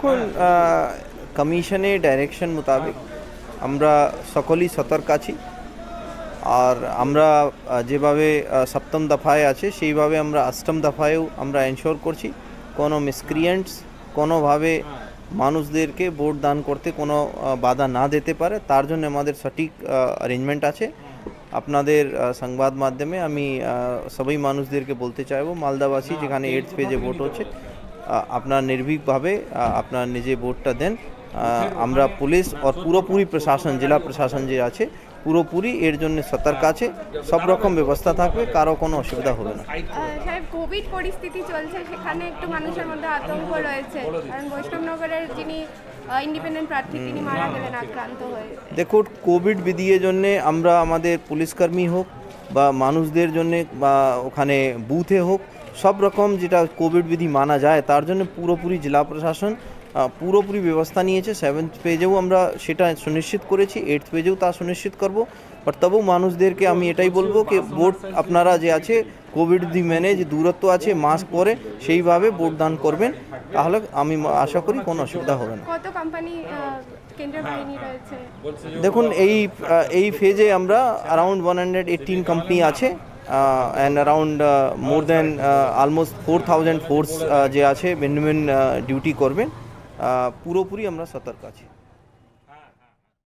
দেখুন, কমিশনের ডাইরেকশন মোতাবেক আমরা সকলেই সতর্ক আছি। আর আমরা যেভাবে সপ্তম দফায় আছে সেইভাবে আমরা অষ্টম দফায়ও আমরা এনশোর করছি কোনো মিসক্রিয়েন্টস কোনোভাবে মানুষদেরকে ভোট দান করতে কোনো বাধা না দিতে পারে, তার জন্য আমাদের সঠিক অ্যারেঞ্জমেন্ট আছে। আপনাদের সংবাদ মাধ্যমে আমি সবাই মানুষদেরকে বলতে চাইবো, মালদাবাসী যেখানে 8th ফেজে ভোট হচ্ছে, আপনার নির্ভীকভাবে আপনার নিজে ভোটটা দেন। আমরা পুলিশ আর পুরোপুরি প্রশাসন, জেলা প্রশাসন যে আছে পুরোপুরি এর জন্য সতর্ক আছে, সব রকম ব্যবস্থা থাকবে, কারো কোনো অসুবিধা হবে না। সাহেব, কোভিড পরিস্থিতি চলছে, সেখানে একটু মানুষের মধ্যে আতঙ্ক রয়েছে, কারণ বৈষ্ণবনগরের যিনি ইন্ডিপেন্ডেন্ট প্রার্থী তিনি মারা গেলেন আক্রান্ত হয়ে। দেখুন, কোভিড বিধির জন্যে আমরা আমাদের পুলিশকর্মী হোক বা মানুষদের জন্যে বা ওখানে বুথে হোক, সব রকম যেটা কোভিড বিধি মানা যায় তার জন্য পুরোপুরি জেলা প্রশাসন পুরোপুরি ব্যবস্থা নিয়েছে। 7th পেজেও আমরা সেটা সুনিশ্চিত করেছি, 8th পেজেও তা সুনিশ্চিত করব। বাট তবুও মানুষদেরকে আমি এটাই বলবো যে ভোট আপনারা যে আছে কোভিড বিধি মেনে, যে দূরত্ব আছে, মাস্ক পরে সেইভাবে ভোট দান করবেন, তাহলে আমি আশা করি কোনো অসুবিধা হবে না। কত কোম্পানি কেন্দ্রীয় বাহিনী রয়েছে? দেখুন, এই ফেজে আমরা অ্যারাউন্ড 118 কোম্পানি আছে and around more than almost 4000 force যে আছে ভিন্ন ভিন্ন ডিউটি করবেন। পুরোপুরি আমরা সতর্ক আছি।